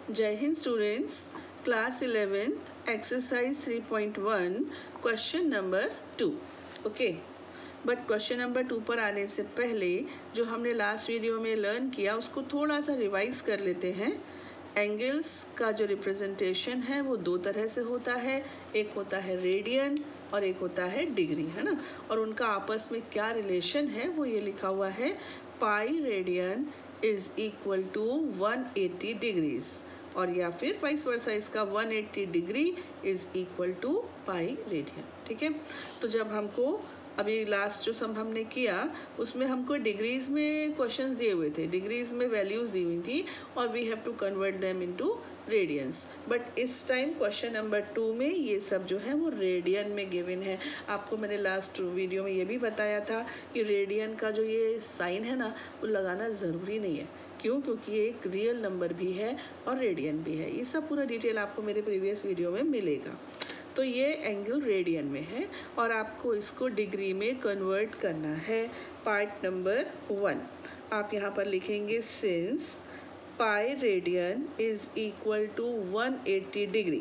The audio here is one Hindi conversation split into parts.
जय हिंद students, class 11th exercise 3.1 question number 2। Okay, but question number 2 पर आने से पहले जो हमने लास्ट वीडियो में लर्न किया उसको थोड़ा सा रिवाइज कर लेते हैं। एंगल्स का जो रिप्रेजेंटेशन है वो दो तरह से होता है, एक होता है रेडियन और एक होता है डिग्री, है ना। और उनका आपस में क्या रिलेशन है वो ये लिखा हुआ है, pi radian is equal to 180 degrees, और या फिर वाइस वर्सा इसका 180 degree is equal to pi radian. ठीक है, तो जब हमको अभी लास्ट जो सब हमने किया उसमें हमको डिग्रीज में क्वेश्चंस दिए हुए थे, डिग्रीज में वैल्यूज दी हुई थी और we have to convert them into radians. But इस टाइम क्वेश्चन नंबर 2 में ये सब जो है वो रेडियन में गिवन है। आपको मैंने लास्ट वीडियो में ये भी बताया था कि रेडियन का जो ये साइन है ना वो लगाना ज़रूरी नहीं है। क्यों? क्योंकि ये एक रियल नंबर भी है और रेडियन भी है। ये सब पूरा डिटेल आपको मेरे प्रीवियस वीडियो में मिलेगा। तो ये एंगल रेडियन में है और आपको इसको डिग्री में कन्वर्ट करना है। पार्ट नंबर 1 आप यहाँ पर लिखेंगे, since pi radian is equal to 180 degree,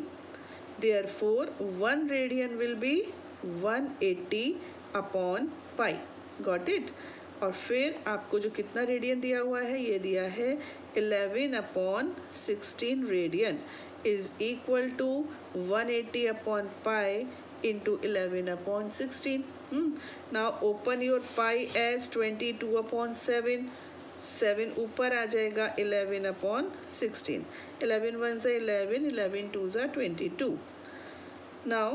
therefore 1 radian will be 180 upon pi. Got it? और फिर आपको जो कितना रेडियन दिया हुआ है, ये दिया है 11 upon 16 radian is equal to 180 upon pi into 11 upon 16. Now open your pi as 22 upon 7. 7 ऊपर आ जाएगा 11 upon 16. 11 1s are 11, 11 2s are 22. Now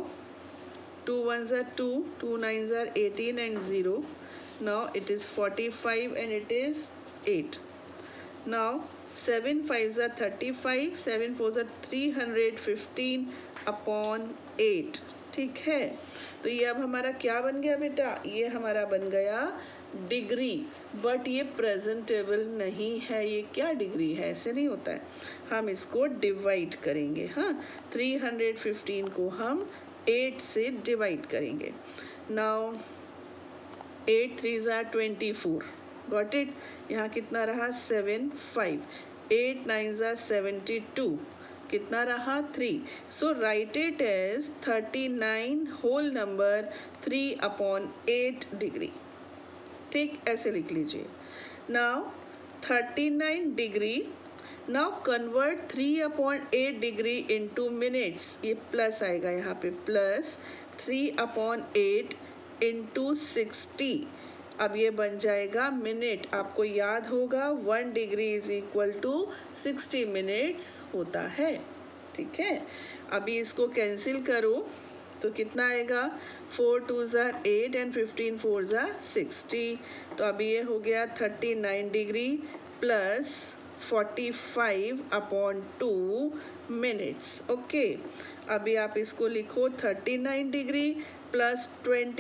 2 1s are 2, 2 9s are 18 and 0. Now it is 45 and it is 8. Now 7 5s are 35, 7 4s are 315 upon 8। ठीक है, तो ये अब हमारा क्या बन गया बेटा? ये हमारा बन गया डिग्री, बट ये प्रेजेंटेबल नहीं है। ये क्या डिग्री है? ऐसे नहीं होता है। हम इसको डिवाइड करेंगे। हाँ, 315 को हम 8 से डिवाइड करेंगे। Now 8 3s are 24। Got it? यहाँ कितना रहा? 7 5। 8 9s are 72। कितना रहा? 3। So right it as 39 whole number 3 upon 8 degree. ठीक, ऐसे लिख लीजिए। Now 39 degree, now convert 3 upon 8 degree into minutes. ये प्लस आएगा यहाँ पे, प्लस 3 अपॉन 8 इंटू 60। अब ये बन जाएगा मिनट। आपको याद होगा 1 degree is equal to 60 minutes होता है। ठीक है, अभी इसको कैंसिल करो तो कितना आएगा? 4 2s are 8 and 15 4s are 60। तो अभी ये हो गया 39 degree plus 45 upon 2 minutes. Okay, अभी आप इसको लिखो 39 degree plus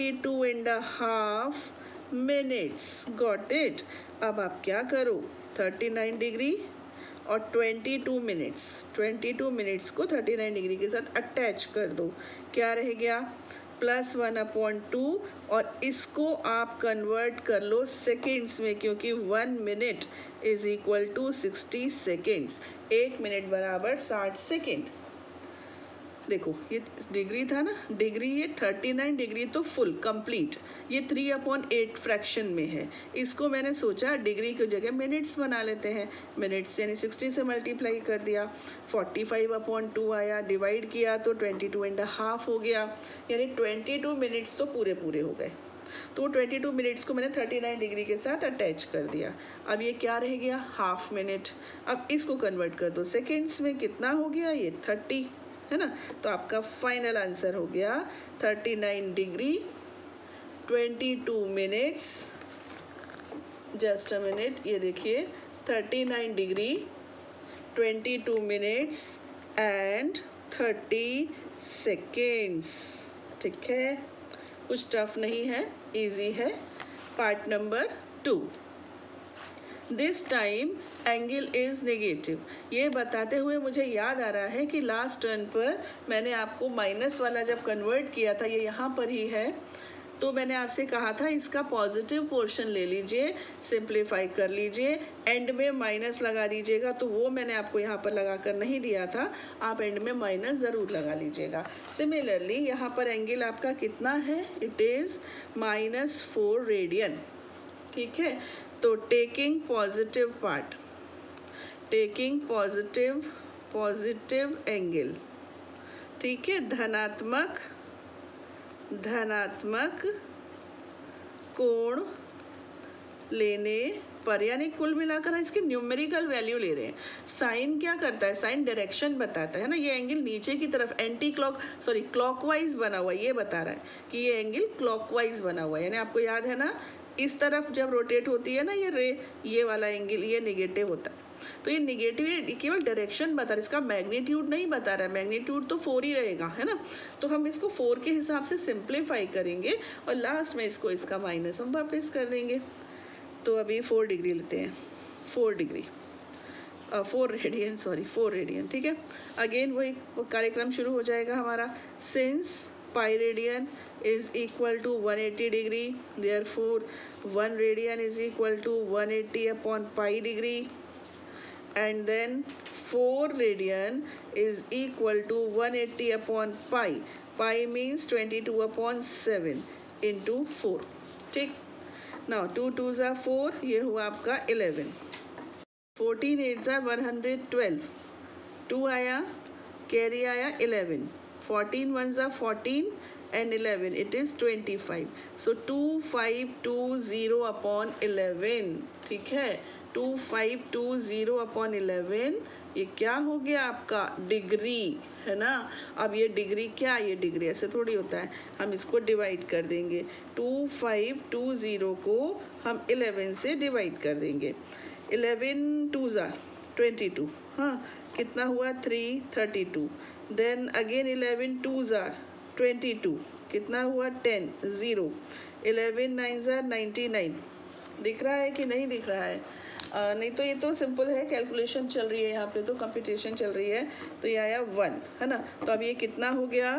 22.5 minutes. Got it? अब आप क्या करो, 39 डिग्री और 22 मिनट्स, 22 मिनट्स को 39 डिग्री के साथ अटैच कर दो। क्या रह गया? प्लस 1 अपॉन 2, और इसको आप कन्वर्ट कर लो सेकेंड्स में, क्योंकि 1 minute is equal to 60 seconds. 1 minute बराबर 60 सेकेंड। देखो ये डिग्री था ना, डिग्री ये 39 डिग्री तो फुल कंप्लीट, ये 3 अपॉन 8 फ्रैक्शन में है। इसको मैंने सोचा डिग्री की जगह मिनट्स बना लेते हैं। मिनट्स यानी 60 से मल्टीप्लाई कर दिया, 45 अपॉन 2 आया, डिवाइड किया तो 22.5 हो गया, यानी 22 मिनट्स तो पूरे पूरे हो गए। तो 22 मिनट्स को मैंने 39 डिग्री के साथ अटैच कर दिया। अब ये क्या रह गया? Half minute. अब इसको कन्वर्ट कर दो सेकेंड्स में, कितना हो गया? ये 30 है ना। तो आपका फाइनल आंसर हो गया 39 degree 22 minutes. Just a minute, ये देखिए 39 डिग्री 22 मिनट्स एंड 30 सेकेंड्स। ठीक है, कुछ टफ नहीं है, इजी है। Part number 2, this time angle is negative. ये बताते हुए मुझे याद आ रहा है कि लास्ट टर्न पर मैंने आपको माइनस वाला जब कन्वर्ट किया था, ये यहाँ पर ही है, तो मैंने आपसे कहा था इसका पॉजिटिव पोर्शन ले लीजिए, सिंप्लीफाई कर लीजिए, एंड में माइनस लगा दीजिएगा। तो वो मैंने आपको यहाँ पर लगा कर नहीं दिया था, आप एंड में माइनस ज़रूर लगा लीजिएगा। सिमिलरली यहाँ पर एंगल आपका कितना है, इट इज़ -4 रेडियन। ठीक है, तो taking positive part, taking positive angle, ठीक है, धनात्मक कोण लेने पर, यानी कुल मिलाकर इसकी न्यूमेरिकल वैल्यू ले रहे हैं। साइन क्या करता है, साइन डायरेक्शन बताता है ना, ये एंगल नीचे की तरफ क्लॉकवाइज बना हुआ है, ये बता रहा है कि ये एंगल क्लॉकवाइज बना हुआ है, यानी आपको याद है ना इस तरफ जब रोटेट होती है ना ये रे, ये वाला एंगल ये निगेटिव होता है। तो ये निगेटिव केवल डायरेक्शन बता रहा है, इसका मैग्नीट्यूड नहीं बता रहा है, मैग्नीट्यूड तो 4 ही रहेगा, है ना। तो हम इसको 4 के हिसाब से सिंप्लीफाई करेंगे और लास्ट में इसका माइनस हम वापस कर देंगे। तो अभी 4 डिग्री लेते हैं, 4 रेडियन, ठीक है। अगेन वही कार्यक्रम शुरू हो जाएगा हमारा। Since pi radian is equal to 180 degree, therefore 1 radian is equal to 180 upon pi degree, and then 4 radian is equal to 180 upon pi. Pi means 22 upon 7 into 4, ठीक। now 2 2s are 4, ये हुआ आपका 11, 14 8s are 112, 2 आया, कैरी आया 11, 14 1s are 14 and 11, it is 25, so 2520 upon 11, ठीक है, 2520 upon 11, ये क्या हो गया आपका डिग्री, है ना। अब ये डिग्री क्या, ये डिग्री ऐसे थोड़ी होता है, हम इसको डिवाइड कर देंगे, 2520 को हम 11 से डिवाइड कर देंगे, 11 2s are 22, हाँ कितना हुआ 332, देन अगेन 11 2s are 22, कितना हुआ 10 0, 11 9s are 99, दिख रहा है कि नहीं दिख रहा है, नहीं तो ये तो सिंपल है, कैलकुलेशन चल रही है यहाँ पे, तो कंप्यूटेशन चल रही है, तो ये आया 1, है ना। तो अब ये कितना हो गया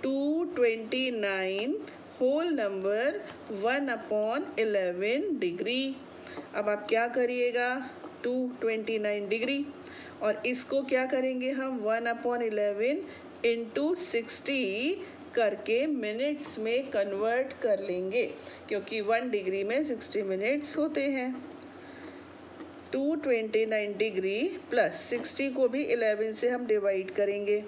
229 होल नंबर 1 upon 11 डिग्री। अब आप क्या करिएगा 229 डिग्री और इसको क्या करेंगे हम 1 upon 11 into 60 करके मिनट्स में कन्वर्ट कर लेंगे, क्योंकि 1 डिग्री में 60 मिनट्स होते हैं। 229 डिग्री प्लस 60 को भी 11 से हम डिवाइड करेंगे,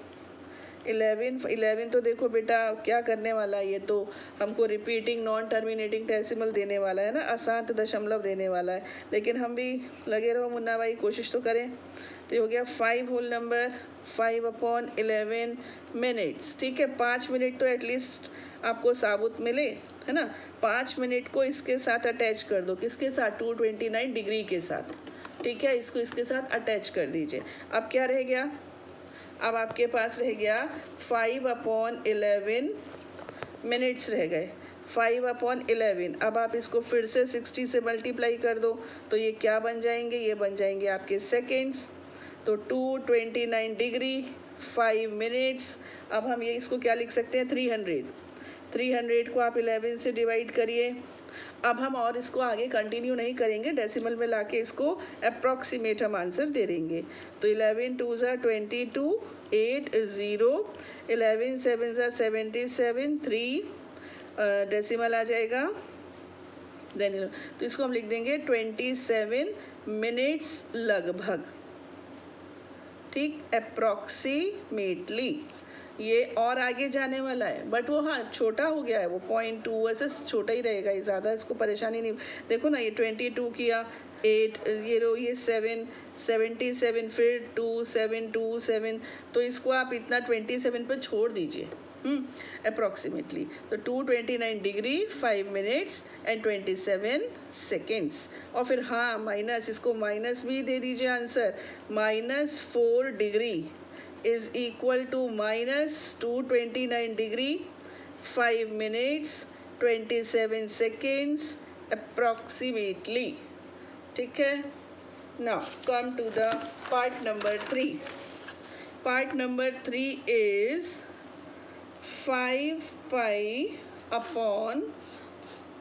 11 तो देखो बेटा क्या करने वाला है, ये तो हमको रिपीटिंग नॉन टर्मिनेटिंग डेसिमल देने वाला है ना, अशांत दशमलव देने वाला है, लेकिन हम भी लगे रहो मुन्ना भाई, कोशिश तो करें। तो ये हो गया 5 होल नंबर 5 upon 11 मिनट्स, ठीक है। 5 मिनट तो एटलीस्ट आपको साबुत मिले, है ना। 5 मिनट को इसके साथ अटैच कर दो, किसके साथ 229 डिग्री के साथ, ठीक है, इसको इसके साथ अटैच कर दीजिए। अब क्या रह गया, अब आपके पास रह गया 5 upon 11 मिनट्स रह गए, 5 upon 11। अब आप इसको फिर से 60 से मल्टीप्लाई कर दो, तो ये क्या बन जाएंगे, ये बन जाएंगे आपके सेकेंड्स। तो 229 डिग्री 5 मिनट्स। अब हम ये इसको क्या लिख सकते हैं 300 को आप 11 से डिवाइड करिए। अब हम और इसको आगे कंटिन्यू नहीं करेंगे, डेसिमल में लाके इसको अप्रॉक्सीमेट हम आंसर दे देंगे। तो 11 2s are 22, 8 0, 11 7s are 77, 3 decimal आ जाएगा, देन तो इसको हम लिख देंगे 27 मिनट्स लगभग, ठीक, अप्रॉक्सीमेटली। ये और आगे जाने वाला है, बट वो हाँ छोटा हो गया है, वो 0.2 ऐसे छोटा ही रहेगा, ये ज़्यादा इसको परेशानी नहीं। देखो ना ये 22 किया, 8 0, ये 7 77, फिर 2 7 2 7, तो इसको आप इतना 27 पर छोड़ दीजिए अप्रॉक्सीमेटली। तो 229 डिग्री 5 मिनट्स एंड 27 सेकेंड्स। और फिर हाँ माइनस, इसको माइनस भी दे दीजिए answer, -4 degree is equal to -229 degree 5 minutes 27 seconds approximately, ठीक है। now come to the part number 3. part number 3 is 5 pi upon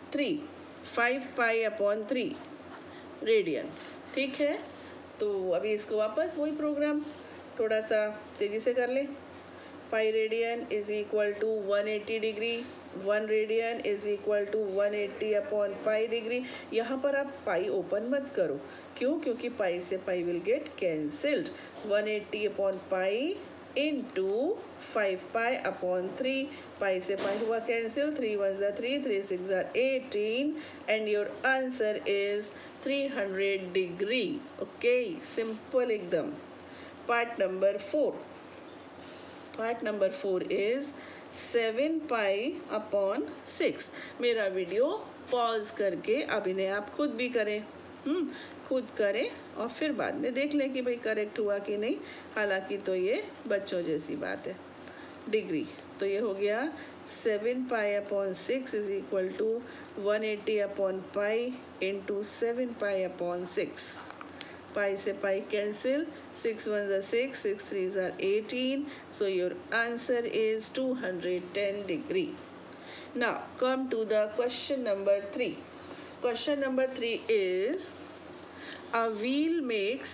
3, 5 pi upon 3 radian. ठीक है, तो अभी इसको वापस वही प्रोग्राम थोड़ा सा तेज़ी से कर ले। Pi radian is equal to 180 degree, 1 radian is equal to 180 upon pi degree. यहाँ पर आप पाई ओपन मत करो, क्यों? क्योंकि पाई से pi will get cancelled. 180 upon pi into 5 pi upon 3, pi से पाई हुआ कैंसिल, 3 1 ज़ा 3, 3 6 ज़ा 18 and your answer is 300 degree. Okay, simple एकदम। Part number 4, part number 4 is 7 pi upon 6। मेरा वीडियो पॉज करके अभिनय आप खुद भी करें, खुद करें और फिर बाद में देख लें कि भाई करेक्ट हुआ कि नहीं। हालांकि तो ये बच्चों जैसी बात है। डिग्री तो ये हो गया 7 pi upon 6 is equal to 180 upon pi into 7 pi upon 6। Pi से पाई कैंसिल, 6 1 ज़ा 6, 6 3 ज़ा 18, so your answer is 210 degree. Now come to the question number 3. Question number 3 is a wheel makes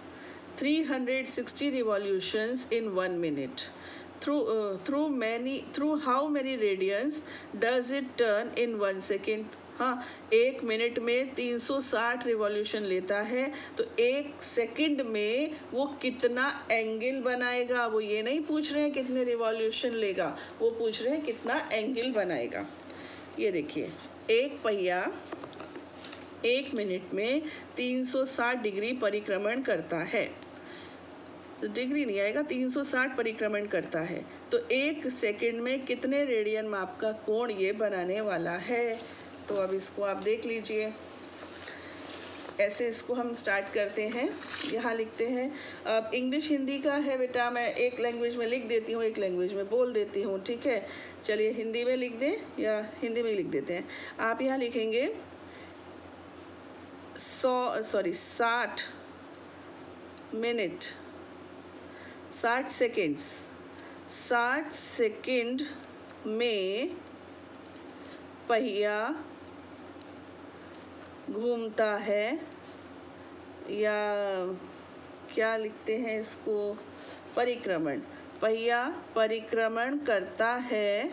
360 revolutions in 1 minute. Through how many radians does it turn in 1 second? हाँ, 1 मिनट में 360 रिवॉल्यूशन लेता है, तो 1 सेकंड में वो कितना एंगल बनाएगा। वो ये नहीं पूछ रहे हैं कितने रिवॉल्यूशन लेगा, वो पूछ रहे हैं कितना एंगल बनाएगा। ये देखिए, एक पहिया 1 मिनट में 360 डिग्री परिक्रमण करता है। तो डिग्री नहीं आएगा, 360 परिक्रमण करता है, तो 1 सेकंड में कितने रेडियन माप का कोण ये बनाने वाला है। तो अब इसको आप देख लीजिए, ऐसे इसको हम स्टार्ट करते हैं। यहाँ लिखते हैं, अब इंग्लिश हिंदी का है बेटा, मैं एक लैंग्वेज में लिख देती हूँ, एक लैंग्वेज में बोल देती हूँ। ठीक है, चलिए हिंदी में लिख दें या हिंदी में लिख देते हैं। आप यहाँ लिखेंगे 60 मिनट 60 सेकेंड्स, 60 सेकेंड में पहिया घूमता है, या क्या लिखते हैं इसको, परिक्रमण। पहिया परिक्रमण करता है,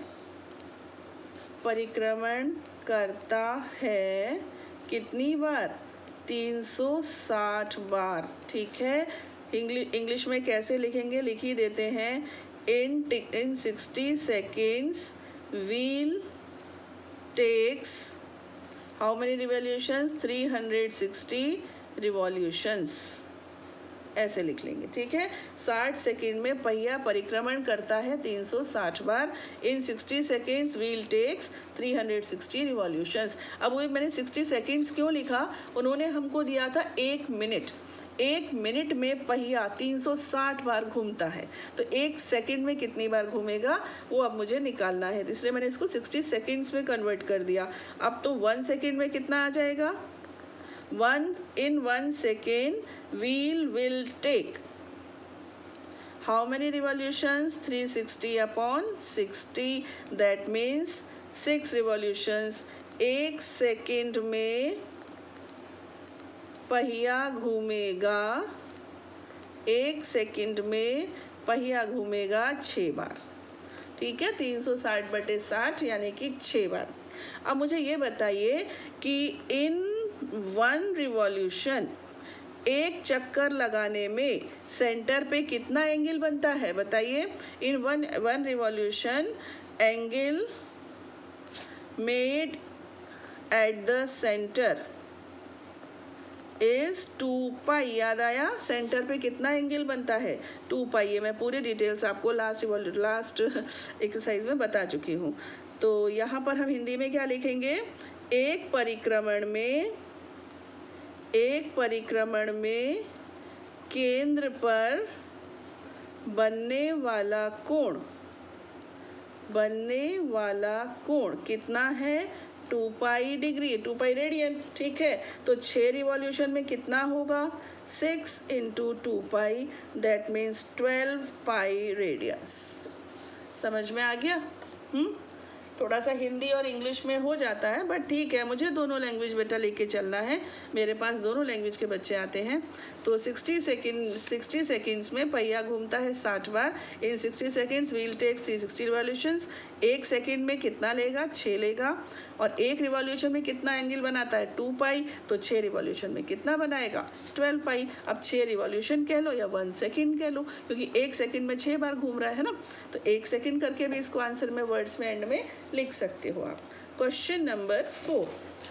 परिक्रमण करता है कितनी बार? 360 बार। ठीक है, इंग्लिश में कैसे लिखेंगे, लिख ही देते हैं। In 60 seconds wheel takes how many revolutions? 360 revolutions, ऐसे लिख लेंगे। ठीक है, 60 सेकेंड में पहिया परिक्रमण करता है 360 बार। In 60 seconds wheel takes 360 revolutions. अब वो मैंने 60 सेकेंड्स क्यों लिखा, उन्होंने हमको दिया था 1 मिनट। 1 मिनट में पहिया 360 बार घूमता है, तो 1 सेकंड में कितनी बार घूमेगा वो अब मुझे निकालना है, इसलिए मैंने इसको 60 सेकंड्स में कन्वर्ट कर दिया। अब तो 1 सेकंड में कितना आ जाएगा? 1 second wheel will take how many revolutions? 360 upon 60, that means 6 revolutions. 1 second में पहिया घूमेगा, 1 सेकंड में पहिया घूमेगा 6 बार। ठीक है, 360/60 यानी कि 6 बार। अब मुझे ये बताइए कि इन 1 रिवॉल्यूशन, 1 चक्कर लगाने में सेंटर पे कितना एंगल बनता है, बताइए। In one revolution angle made at the centre is 2 pi. याद आया, सेंटर पे कितना एंगल बनता है? 2 पाई। ये मैं पूरी डिटेल्स आपको लास्ट एक्सरसाइज में बता चुकी हूँ। तो यहाँ पर हम हिंदी में क्या लिखेंगे? एक परिक्रमण में केंद्र पर बनने वाला कोण कितना है? 2 पाई डिग्री, 2 पाई रेडियन। ठीक है, तो 6 रिवॉल्यूशन में कितना होगा? 6 into 2 pi, that means 12 pi radians. समझ में आ गया? थोड़ा सा हिंदी और इंग्लिश में हो जाता है, बट ठीक है, मुझे दोनों लैंग्वेज बेटा लेके चलना है, मेरे पास दोनों लैंग्वेज के बच्चे आते हैं। तो 60 सेकेंड्स में पहिया घूमता है 60 बार। In 60 seconds wheel take 360 revolutions. 1 second में कितना लेगा? 6 लेगा। और 1 रिवॉल्यूशन में कितना एंगल बनाता है? 2 पाई। तो 6 रिवॉल्यूशन में कितना बनाएगा? 12 पाई। अब 6 रिवॉल्यूशन कह लो या 1 सेकेंड कह लो, क्योंकि 1 सेकेंड में 6 बार घूम रहा है ना, तो 1 सेकेंड करके भी इसको आंसर में वर्ड्स में एंड में लिख सकते हो आप। Question number 4,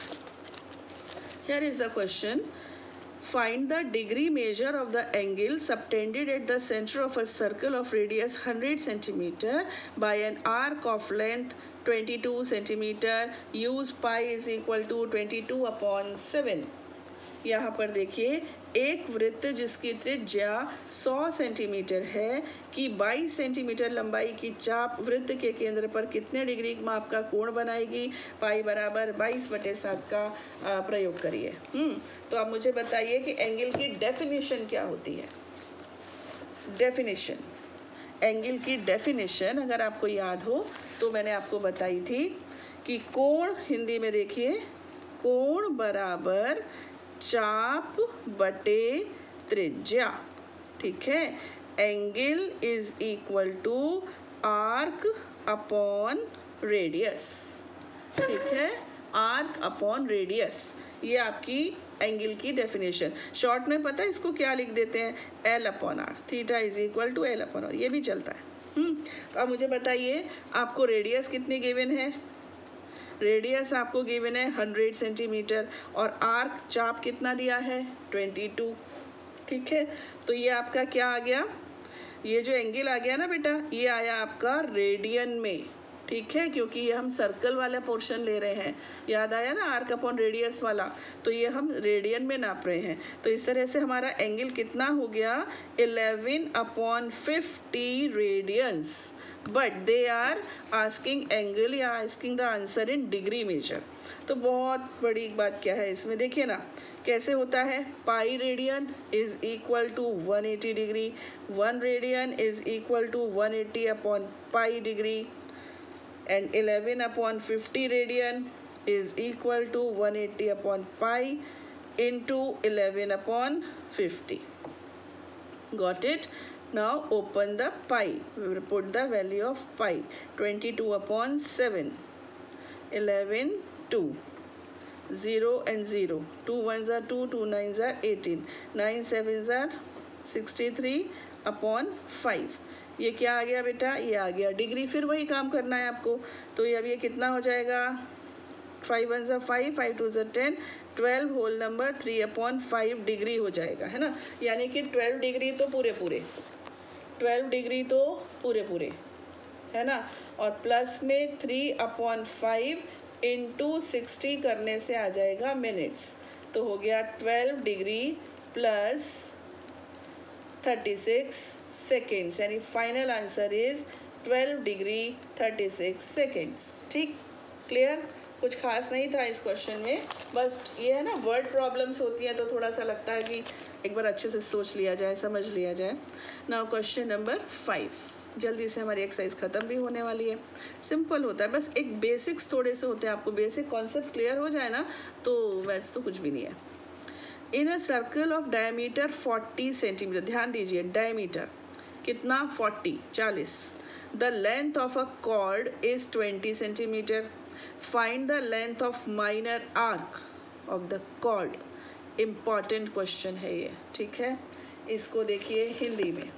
here is the question. Find the degree measure of the angle subtended at the center of a circle of radius 100 centimeter by an arc of length 22 centimeter. Use pi is equal to 22/7. यहाँ पर देखिए, एक वृत्त जिसकी त्रिज्या 100 सेंटीमीटर है कि 22 सेंटीमीटर लंबाई की चाप वृत्त के केंद्र पर कितने डिग्री माप का कोण बनाएगी? पाई बराबर 22/7 का प्रयोग करिए। तो आप मुझे बताइए कि एंगल की डेफिनेशन क्या होती है? डेफिनेशन, एंगल की डेफिनेशन अगर आपको याद हो तो मैंने आपको बताई थी कि कोण, हिंदी में देखिए, कोण बराबर चाप बटे त्रिज्या। ठीक है, angle is equal to arc upon radius. ठीक है, आर्क अपॉन रेडियस, ये आपकी एंगल की डेफिनेशन। शॉर्ट में पता है इसको क्या लिख देते हैं? L/R। Theta is equal to L/R, ये भी चलता है। तो अब मुझे बताइए, आपको रेडियस कितनी गिवन है? रेडियस आपको गिवन है 100 सेंटीमीटर और आर्क चाप कितना दिया है? 22। ठीक है, तो ये आपका क्या आ गया? ये जो एंगल आ गया ना बेटा, ये आया आपका रेडियन में। ठीक है, क्योंकि ये हम सर्कल वाला पोर्शन ले रहे हैं, याद आया ना, आर्क अपॉन रेडियस वाला, तो ये हम रेडियन में नाप रहे हैं। तो इस तरह से हमारा एंगल कितना हो गया? 11/50 radians. But they are asking angle या asking the answer in degree measure. तो बहुत बड़ी बात क्या है इसमें, देखिए ना कैसे होता है। Pi radian is equal to 180 degree, 1 radian is equal to 180/पाई degree, and 11/50 radian is equal to 180/pi into 11/50. Got it? Now open the pi. We will put the value of pi. 22/7. 11, 2. 0 and 0. 2 1s are 2, 2 9s are 18. 9 7s are 63/5. ये क्या आ गया बेटा? ये आ गया डिग्री। फिर वही काम करना है आपको। तो ये अब ये कितना हो जाएगा? 5 1s are 5, 5 2s are 10, 12 whole number 3/5 degree हो जाएगा, है ना। यानी कि 12 डिग्री तो पूरे 12 डिग्री तो पूरे, है ना। और प्लस में 3/5 इंटू 60 करने से आ जाएगा मिनट्स। तो हो गया 12 डिग्री प्लस 36 सेकेंड्स, यानी final answer is 12 degree 36 seconds. ठीक, क्लियर? कुछ खास नहीं था इस क्वेश्चन में, बस ये है ना, वर्ड प्रॉब्लम्स होती हैं तो थोड़ा सा लगता है कि एक बार अच्छे से सोच लिया जाए, समझ लिया जाए। नाउ क्वेश्चन नंबर 5, जल्दी से हमारी एक्सरसाइज ख़त्म भी होने वाली है। सिंपल होता है, बस एक बेसिक्स थोड़े से होते हैं, आपको बेसिक कॉन्सेप्ट क्लियर हो जाए ना तो वैसे तो कुछ भी नहीं है। In a circle of diameter 40 centimetre, ध्यान दीजिए, डायमीटर कितना? 40। The length of a chord is 20 centimetre. Find the length of minor arc of the chord. Important question है ये। ठीक है, इसको देखिए हिंदी में।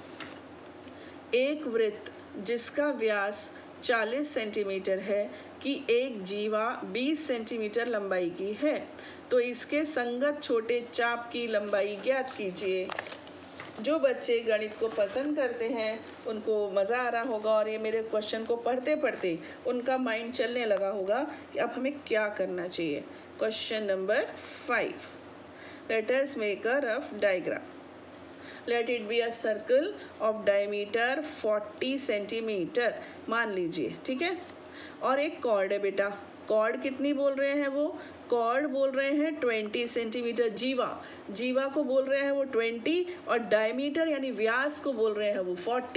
एक वृत्त जिसका व्यास 40 सेंटीमीटर है कि एक जीवा 20 सेंटीमीटर लंबाई की है, तो इसके संगत छोटे चाप की लंबाई ज्ञात कीजिए। जो बच्चे गणित को पसंद करते हैं उनको मज़ा आ रहा होगा, और ये मेरे क्वेश्चन को पढ़ते पढ़ते उनका माइंड चलने लगा होगा कि अब हमें क्या करना चाहिए। Question number 5, let us make a rough diagram. Let it be a circle of diameter 40 centimetre मान लीजिए। ठीक है, और एक कॉर्ड है बेटा। कॉर्ड कितनी बोल रहे हैं? वो कॉर्ड बोल रहे हैं 20 सेंटीमीटर। जीवा को बोल रहे हैं वो 20, और डायमीटर यानी व्यास को बोल रहे हैं वो 40।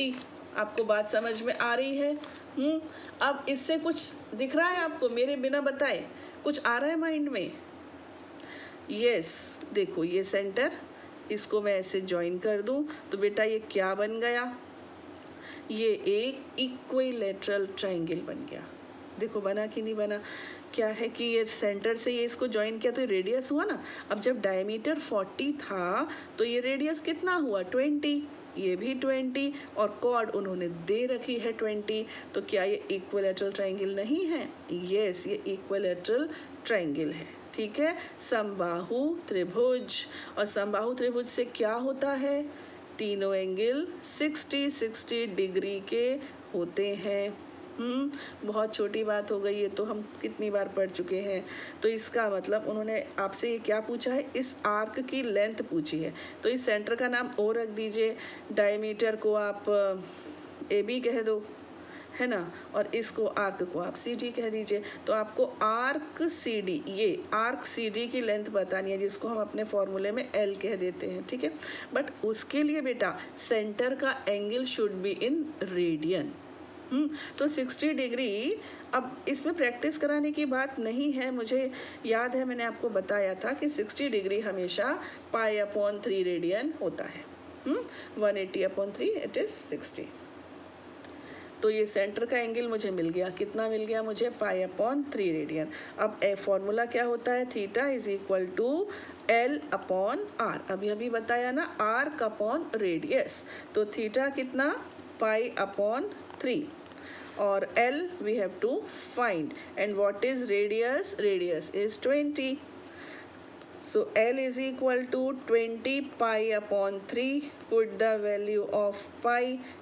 आपको बात समझ में आ रही है? अब इससे कुछ दिख रहा है आपको मेरे बिना बताए? कुछ आ रहा है माइंड में? यस, देखो ये सेंटर, इसको मैं ऐसे ज्वाइन कर दूं तो बेटा ये क्या बन गया? ये एक इक्विलैटरल ट्रायंगल बन गया। देखो बना कि नहीं बना? क्या है कि ये सेंटर से ये इसको ज्वाइन किया तो ये रेडियस हुआ ना। अब जब डायमीटर 40 था तो ये रेडियस कितना हुआ? 20, ये भी 20 और कॉर्ड उन्होंने दे रखी है 20। तो क्या ये इक्विलैटरल ट्रायंगल नहीं है? यस, ये इक्विलैटरल ट्रायंगल है। ठीक है, समबाहु त्रिभुज। और समबाहु त्रिभुज से क्या होता है? तीनों एंगल 60 डिग्री के होते हैं। बहुत छोटी बात हो गई, ये तो हम कितनी बार पढ़ चुके हैं। तो इसका मतलब उन्होंने आपसे ये क्या पूछा है? इस आर्क की लेंथ पूछी है। तो इस सेंटर का नाम ओ रख दीजिए, डायमीटर को आप ए बी कह दो, है ना, और इसको आर्क को आप सी डी कह दीजिए। तो आपको आर्क सी डी, ये आर्क सी डी की लेंथ बतानी है, जिसको हम अपने फॉर्मूले में एल कह देते हैं। ठीक है, बट उसके लिए बेटा सेंटर का angle should be in radian. तो 60 डिग्री, अब इसमें प्रैक्टिस कराने की बात नहीं है। मुझे याद है मैंने आपको बताया था कि 60 डिग्री हमेशा π/3 रेडियन होता है। 180/3 इट इज़ 60। तो ये सेंटर का एंगल मुझे मिल गया, कितना मिल गया मुझे? π/3 रेडियन। अब फॉर्मूला क्या होता है? Theta is equal to L/r। अभी अभी बताया ना, आर्क अपॉन रेडियस। तो थीटा कितना? π/3 और L we have to find, and what is radius? Radius is 20. So L is equal to 20 π/3. Put the value of pi,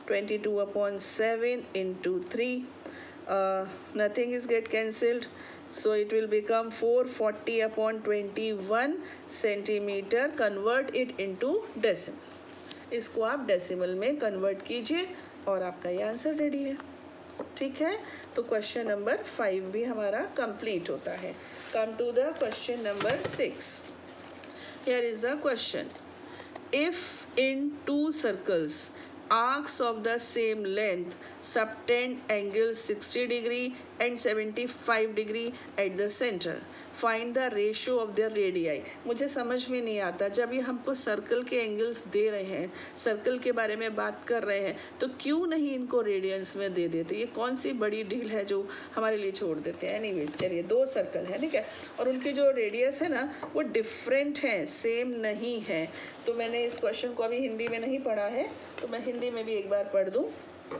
22/7 into 3. Nothing is get cancelled. So it will become 440/21 centimeter. Convert it into decimal. इसको आप डेसिमल में कन्वर्ट कीजिए और आपका ये आंसर रेडी है। ठीक है, तो क्वेश्चन नंबर 5 भी हमारा कंप्लीट होता है। Come to the question number 6। Here is the question. If in 2 circles arcs of the same length subtend angle 60 degree and 75 degree at the center, find the ratio of their radii। मुझे समझ में नहीं आता, जब ये हमको सर्कल के एंगल्स दे रहे हैं, सर्कल के बारे में बात कर रहे हैं, तो क्यों नहीं इनको रेडियंस में दे देते? ये कौन सी बड़ी डील है जो हमारे लिए छोड़ देते हैं? एनीवेज चलिए, 2 सर्कल है, ठीक है, और उनकी जो रेडियस है ना वो डिफरेंट है, सेम नहीं है। तो मैंने इस क्वेश्चन को अभी हिंदी में नहीं पढ़ा है, तो मैं हिंदी में भी एक बार पढ़ दूँ।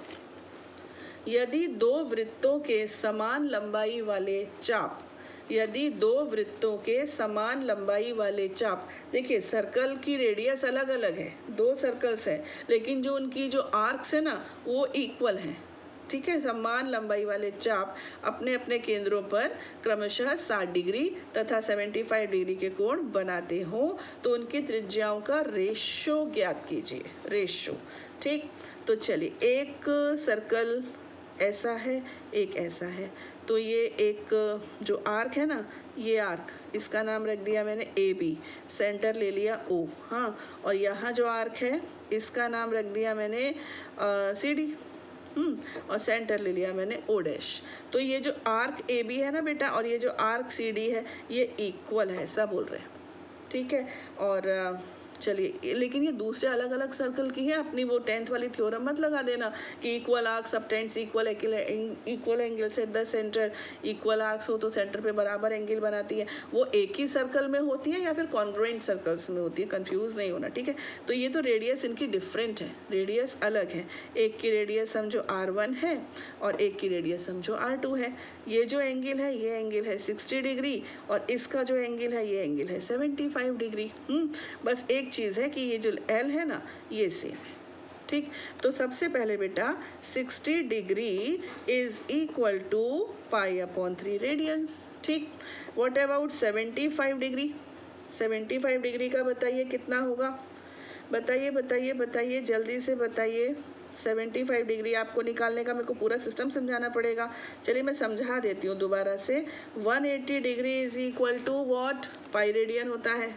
यदि 2 वृत्तों के समान लंबाई वाले चाप, यदि 2 वृत्तों के समान लंबाई वाले चाप, देखिए सर्कल की रेडियस अलग अलग है, 2 सर्कल्स हैं, लेकिन जो उनकी जो आर्क्स है ना वो इक्वल हैं। ठीक है, समान लंबाई वाले चाप अपने अपने केंद्रों पर क्रमशः 60 डिग्री तथा 75 डिग्री के कोण बनाते हों तो उनकी त्रिज्याओं का रेशो ज्ञात कीजिए। रेशो, ठीक, तो चलिए, एक सर्कल ऐसा है, एक ऐसा है, तो ये एक जो आर्क है ना, ये आर्क, इसका नाम रख दिया मैंने ए बी, सेंटर ले लिया ओ, हाँ, और यहाँ जो आर्क है इसका नाम रख दिया मैंने सी डी, और सेंटर ले लिया मैंने ओ डैश। तो ये जो आर्क ए बी है ना बेटा, और ये जो आर्क सी डी है, ये इक्वल है, ऐसा बोल रहे हैं। ठीक है, और चलिए, लेकिन ये दूसरे अलग अलग सर्कल की है, अपनी वो 10th वाली थ्योरम मत लगा देना कि equal arcs subtends equal angles at the centre. Equal arcs हो तो सेंटर पे बराबर एंगल बनाती है, वो एक ही सर्कल में होती है या फिर कॉन्ग्रुएंट सर्कल्स में होती है, कंफ्यूज नहीं होना। ठीक है, तो ये तो रेडियस इनकी डिफरेंट है, रेडियस अलग है, एक की रेडियस समझो R1 है और एक की रेडियस समझो R2 है। ये जो एंगल है, ये एंगल है 60 डिग्री और इसका जो एंगल है, ये एंगल है 75 डिग्री। बस एक चीज़ है कि ये जो L है ना, ये सेम है। ठीक, तो सबसे पहले बेटा 60 degree is equal to π/3 radians. ठीक, व्हाट अबाउट 75 डिग्री? 75 डिग्री का बताइए कितना होगा? बताइए बताइए बताइए, जल्दी से बताइए। 75 डिग्री आपको निकालने का मेरे को पूरा सिस्टम समझाना पड़ेगा। चलिए मैं समझा देती हूँ दोबारा से। 180 degree is equal to what? Pi radian होता है।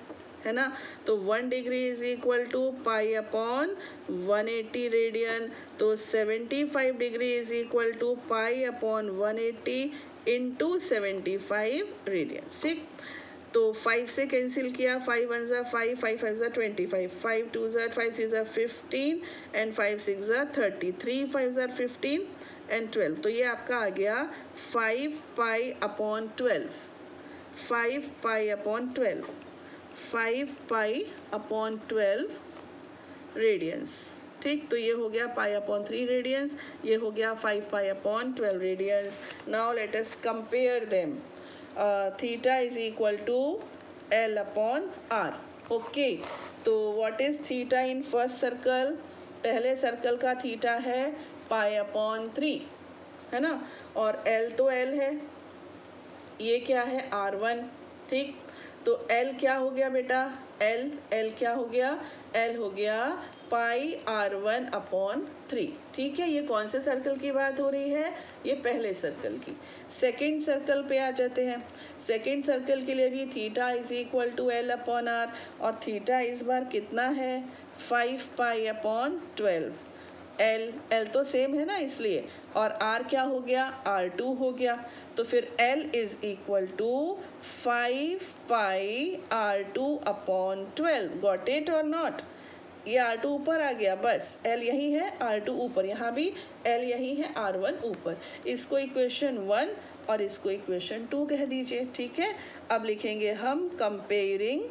है ना। तो 1 degree is equal to pi upon 180 radian, तो 75 degree is equal to pi upon 180 into 75 radians. ठीक, तो 5 से कैंसिल किया, 5 1 ज़ा 5, 5 5 ज़ा 25, 5 2 ज़ा 5 3 ज़ा 15 एंड 5 6 ज़ा 30, 3 5 ज़ा 15 एंड 12। तो ये आपका आ गया 5 pi upon 12, 5 pi upon 12, 5 pi upon 12 radians. ठीक, तो ये हो गया पाई अपॉन 3 रेडियंस, ये हो गया 5 pi upon 12 radians. Now let us compare them. Theta is equal to L upon R। Okay, तो what is theta in first circle? पहले सर्कल का थीटा है पाई अपॉन 3, है ना, और L तो L है, ये क्या है R1। ठीक, तो L क्या हो गया बेटा? L क्या हो गया? L हो गया पाई R1 अपॉन 3। ठीक है, ये कौन से सर्कल की बात हो रही है? ये पहले सर्कल की। सेकेंड सर्कल पे आ जाते हैं। सेकेंड सर्कल के लिए भी theta is equal to L upon R, और थीटा इस बार कितना है? 5 पाई अपॉन 12। L तो सेम है ना इसलिए, और R क्या हो गया? R2 हो गया। तो फिर L is equal to 5 pi R2 upon 12। Got it और नॉट? ये R2 ऊपर आ गया, बस L यही है, R2 ऊपर, यहाँ भी L यही है, R1 ऊपर। इसको इक्वेशन 1 और इसको इक्वेशन 2 कह दीजिए। ठीक है, अब लिखेंगे हम कंपेयरिंग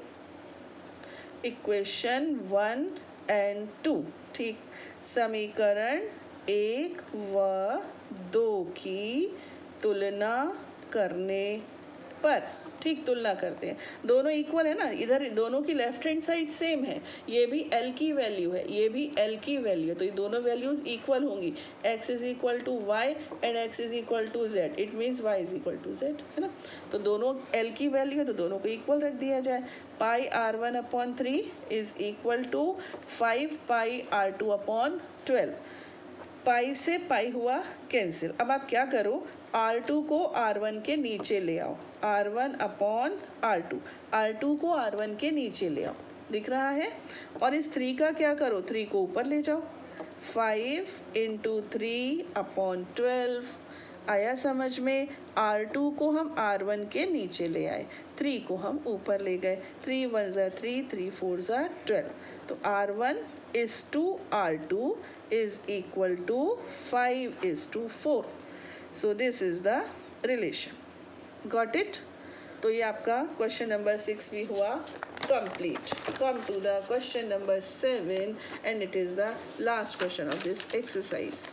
इक्वेशन 1 एंड 2। ठीक, समीकरण 1 व 2 की तुलना करने पर, ठीक, तुलना करते हैं, दोनों इक्वल है ना, इधर दोनों की लेफ्ट हैंड साइड सेम है, ये भी L की वैल्यू है, ये भी L की वैल्यू है, तो ये दोनों वैल्यूज इक्वल होंगी। x is equal to Y and x is equal to Z, it means y is equal to Z, है ना। तो दोनों L की वैल्यू है तो दोनों को इक्वल रख दिया जाए। Pi R1 upon 3 is equal to 5 pi R2 upon 12। Pi से पाई हुआ कैंसिल। अब आप क्या करो, R2 को R1 के नीचे ले आओ, R1 अपॉन R2, R2 को R1 के नीचे ले आओ, दिख रहा है। और इस 3 का क्या करो, 3 को ऊपर ले जाओ, 5 इंटू 3 अपॉन 12। आया समझ में? R2 को हम R1 के नीचे ले आए, 3 को हम ऊपर ले गए, 3 1 ज़ा 3, 3 4 ज़ा 12। तो R1 is to R2 is equal to 5 is to 4. So this is the relation. Got it? तो ये आपका क्वेश्चन नंबर 6 भी हुआ complete. Come to the question number 7 and it is the last question of this exercise.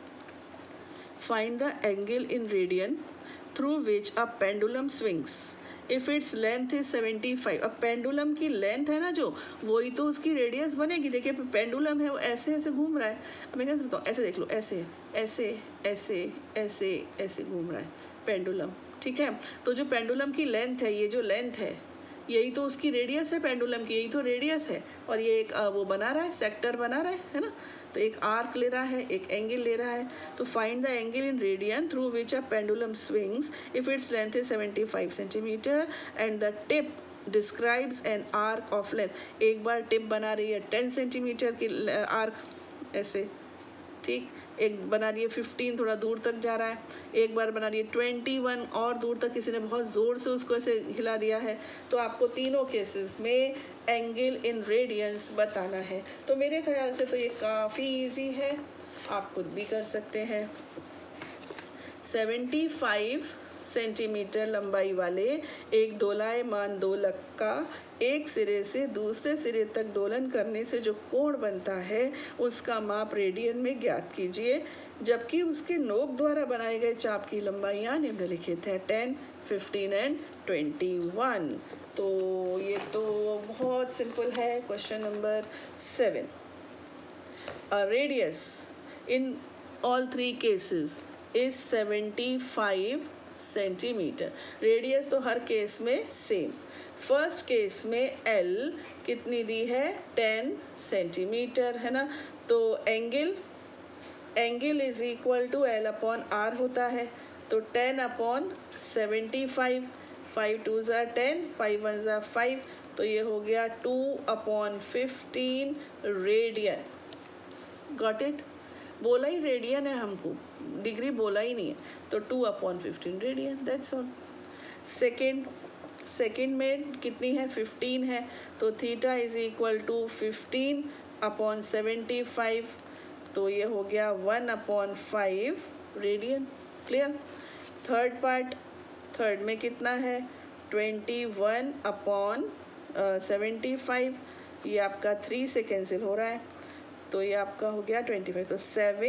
Find the angle in radian through which a pendulum swings. If its length is 75। अब पेंडुलम की लेंथ है ना जो, वही तो उसकी रेडियस बनेगी। देखिए पेंडुलम है वो ऐसे ऐसे घूम रहा है, अब मैं कैसे बताऊँ, ऐसे देख लो, ऐसे ऐसे ऐसे ऐसे ऐसे घूम रहा है पेंडुलम। ठीक है, तो जो पेंडुलम की लेंथ है, ये जो लेंथ है यही तो उसकी रेडियस है, पेंडुलम की यही तो रेडियस है, और ये एक वो बना रहा है, सेक्टर बना रहा है ना, तो एक आर्क ले रहा है, एक एंगल ले रहा है। तो find the angle in radian through which a pendulum swings if its length is 75 centimetre and the tip describes an arc of length. एक बार टिप बना रही है 10 सेंटीमीटर की आर्क ऐसे, ठीक, एक बना रही है 15 थोड़ा दूर तक जा रहा है, एक बार बना रही है 21 और दूर तक किसी ने बहुत ज़ोर से उसको ऐसे हिला दिया है। तो आपको तीनों केसेस में एंगल इन रेडियंस बताना है। तो मेरे ख्याल से तो ये काफ़ी इजी है, आप खुद भी कर सकते हैं। 75 सेंटीमीटर लंबाई वाले एक दोलायमान दोलक का एक सिरे से दूसरे सिरे तक दोलन करने से जो कोण बनता है उसका माप रेडियन में ज्ञात कीजिए, जबकि उसके नोक द्वारा बनाए गए चाप की लंबाइयाँ निम्नलिखित हैं 10, 15 एंड 21। तो ये तो बहुत सिंपल है। Question number 7, radius in all 3 cases is 75 centimetre. Radius तो हर केस में सेम। फर्स्ट केस में L कितनी दी है, 10 सेंटीमीटर, है ना। तो angle is equal to L upon R होता है, तो 10 अपॉन 75, 5 2 ज़ा 10, 5 1 ज़ा 5, तो तो ये हो गया 2/15 रेडियन। Got it? बोला ही रेडियन है हमको, डिग्री बोला ही नहीं है, तो 2/15 रेडियन, दैट्स ऑल। सेकेंड में कितनी है? 15 है, तो थीटा इज इक्वल टू 15/75, तो ये हो गया 1/5 रेडियन। क्लियर? थर्ड में कितना है? 21/75, ये आपका 3 से कैंसिल हो रहा है, तो ये आपका हो गया 25, तो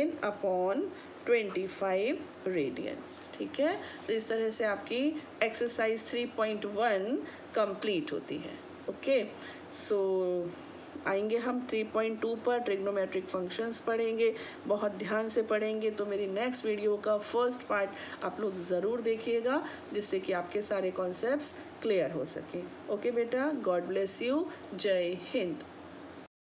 7/25 रेडियंस। ठीक है, तो इस तरह से आपकी एक्सरसाइज 3.1 कंप्लीट होती है। ओके, सो आएंगे हम 3.2 पर, ट्रिग्नोमेट्रिक फंक्शंस पढ़ेंगे, बहुत ध्यान से पढ़ेंगे। तो मेरी नेक्स्ट वीडियो का फर्स्ट पार्ट आप लोग ज़रूर देखिएगा, जिससे कि आपके सारे कॉन्सेप्ट्स क्लियर हो सके। ओके बेटा, गॉड ब्लेस यू, जय हिंद।